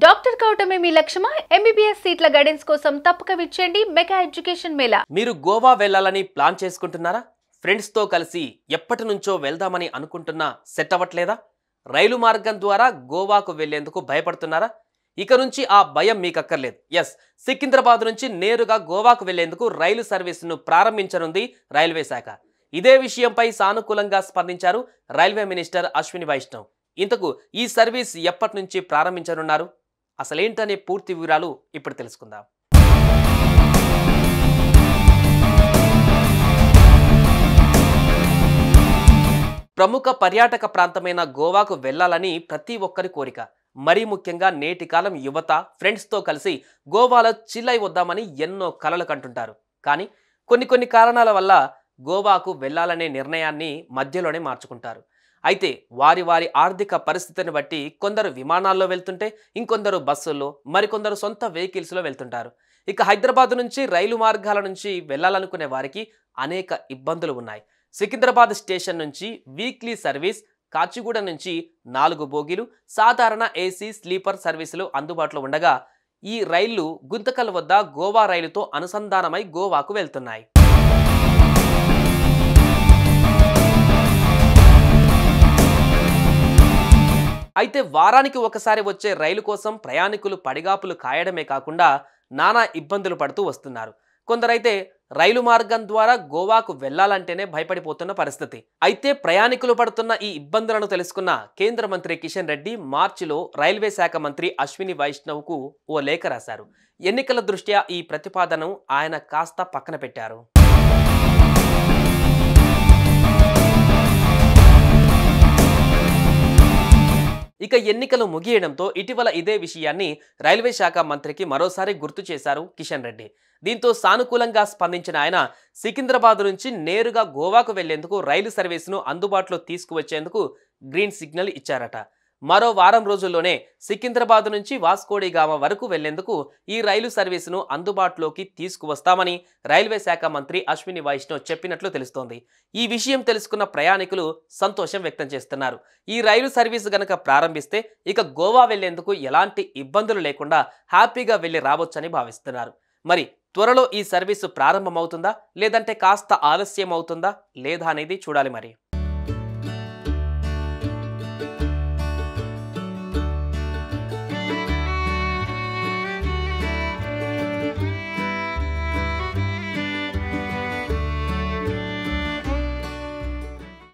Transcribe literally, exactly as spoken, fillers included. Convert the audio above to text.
Doctor కావటమే మీ లక్ష్యమా? ఎంబీబీఎస్ సీట్ల గైడెన్స్ కోసం తప్పక విచ్చేయండి మెగా ఎడ్యుకేషన్ మేళా. మీరు గోవా వెళ్ళాలని ప్లాన్ చేసుకుంటున్నారా? ఫ్రెండ్స్ తో కలిసి ఎప్పటి నుంచో వెళ్దామని అనుకుంటున్నా సెట్ అవ్వట్లేదా? రైలు మార్గం ద్వారా గోవాకు వెళ్లేందుకు భయపడుతున్నారా? ఇక నుంచి ఆ భయం మీకు అక్కర్లేదు. ఎస్, సికింద్రాబాద్ నుంచి నేరుగా గోవాకు వెళ్లేందుకు రైలు సర్వీసును ప్రారంభించనుంది రైల్వే శాఖ. ఇదే విషయంపై సానుకూలంగా స్పందించారు రైల్వే మినిస్టర్ అశ్విని వైష్ణవ్. ఇంతకు ఈ సర్వీస్ ఎప్పటి నుంచి ప్రారంభించనున్నారు? అసలేంటనే పూర్తి వివరాలు ఇప్పుడు తెలుసుకుందాం. ప్రముఖ పర్యాటక ప్రాంతమైన గోవాకు వెళ్లాలని ప్రతి ఒక్కరి కోరిక. మరీ ముఖ్యంగా నేటి కాలం యువత ఫ్రెండ్స్తో కలిసి గోవాలో చిల్ అయి వద్దామని ఎన్నో కలలు కంటుంటారు. కానీ కొన్ని కొన్ని కారణాల వల్ల గోవాకు వెళ్లాలనే నిర్ణయాన్ని మధ్యలోనే మార్చుకుంటారు. అయితే వారి వారి ఆర్థిక పరిస్థితిని బట్టి కొందరు విమానాల్లో వెళ్తుంటే ఇంకొందరు బస్సుల్లో, మరికొందరు సొంత వెహికల్స్లో వెళ్తుంటారు. ఇక హైదరాబాద్ నుంచి రైలు మార్గాల నుంచి వెళ్లాలనుకునే వారికి అనేక ఇబ్బందులు ఉన్నాయి. సికింద్రాబాద్ స్టేషన్ నుంచి వీక్లీ సర్వీస్, కాచిగూడ నుంచి నాలుగు బోగీలు, సాధారణ ఏసీ స్లీపర్ సర్వీసులు అందుబాటులో ఉండగా ఈ రైళ్లు గుంతకల్ వద్ద గోవా రైలుతో అనుసంధానమై గోవాకు వెళ్తున్నాయి. అయితే వారానికి ఒకసారి వచ్చే రైలు కోసం ప్రయాణికులు పడిగాపులు కాయడమే కాకుండా నానా ఇబ్బందులు పడుతూ వస్తున్నారు. కొందరైతే రైలు మార్గం ద్వారా గోవాకు వెళ్లాలంటేనే భయపడిపోతున్న పరిస్థితి. అయితే ప్రయాణికులు పడుతున్న ఈ ఇబ్బందులను తెలుసుకున్న కేంద్ర మంత్రి కిషన్ రెడ్డి మార్చిలో రైల్వే శాఖ మంత్రి అశ్విని వైష్ణవ్కు ఓ లేఖ రాశారు. ఎన్నికల దృష్ట్యా ఈ ప్రతిపాదనను ఆయన కాస్త పక్కన పెట్టారు. ఇక ఎన్నికలు ముగియడంతో ఇటీవల ఇదే విషయాన్ని రైల్వే శాఖ మంత్రికి మరోసారి గుర్తు చేశారు కిషన్ రెడ్డి. దీంతో సానుకూలంగా స్పందించిన ఆయన సికింద్రాబాద్ నుంచి నేరుగా గోవాకు వెళ్లేందుకు రైలు సర్వీసును అందుబాటులో తీసుకువచ్చేందుకు గ్రీన్ సిగ్నల్ ఇచ్చారట. మరో వారం రోజుల్లోనే సికింద్రాబాద్ నుంచి వాస్కోడిగామా వరకు వెళ్లేందుకు ఈ రైలు సర్వీసును అందుబాటులోకి తీసుకువస్తామని రైల్వే శాఖ మంత్రి అశ్విని వైష్ణవ్ చెప్పినట్లు తెలుస్తోంది. ఈ విషయం తెలుసుకున్న ప్రయాణికులు సంతోషం వ్యక్తం చేస్తున్నారు. ఈ రైలు సర్వీసు గనక ప్రారంభిస్తే ఇక గోవా వెళ్లేందుకు ఎలాంటి ఇబ్బందులు లేకుండా హ్యాపీగా వెళ్లి రావచ్చని భావిస్తున్నారు. మరి త్వరలో ఈ సర్వీసు ప్రారంభమవుతుందా, లేదంటే కాస్త ఆలస్యం అవుతుందా లేదా అనేది చూడాలి మరి.